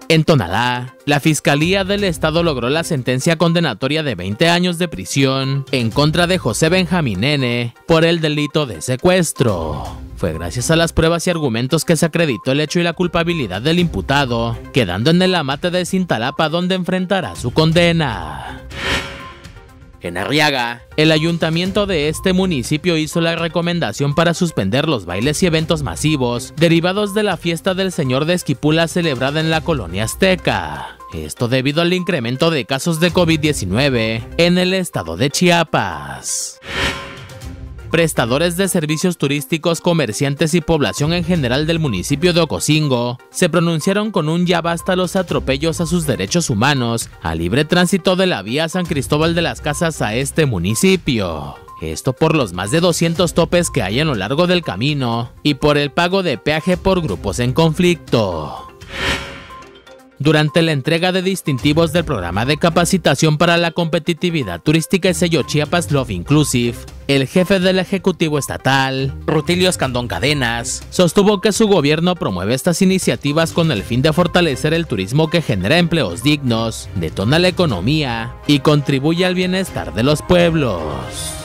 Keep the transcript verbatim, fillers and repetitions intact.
En Tonalá, la Fiscalía del Estado logró la sentencia condenatoria de veinte años de prisión en contra de José Benjamín N. por el delito de secuestro. Fue gracias a las pruebas y argumentos que se acreditó el hecho y la culpabilidad del imputado, quedando en el amate de Cintalapa donde enfrentará su condena. En Arriaga, el ayuntamiento de este municipio hizo la recomendación para suspender los bailes y eventos masivos derivados de la fiesta del Señor de Esquipula celebrada en la colonia azteca. Esto debido al incremento de casos de COVID diecinueve en el estado de Chiapas. Prestadores de servicios turísticos, comerciantes y población en general del municipio de Ocosingo se pronunciaron con un ya basta a los atropellos a sus derechos humanos al libre tránsito de la vía San Cristóbal de las Casas a este municipio. Esto por los más de doscientos topes que hay a lo largo del camino y por el pago de peaje por grupos en conflicto. Durante la entrega de distintivos del programa de capacitación para la competitividad turística y sello Chiapas Love Inclusive, el jefe del Ejecutivo Estatal, Rutilio Escandón Cadenas, sostuvo que su gobierno promueve estas iniciativas con el fin de fortalecer el turismo que genera empleos dignos, detona la economía y contribuye al bienestar de los pueblos.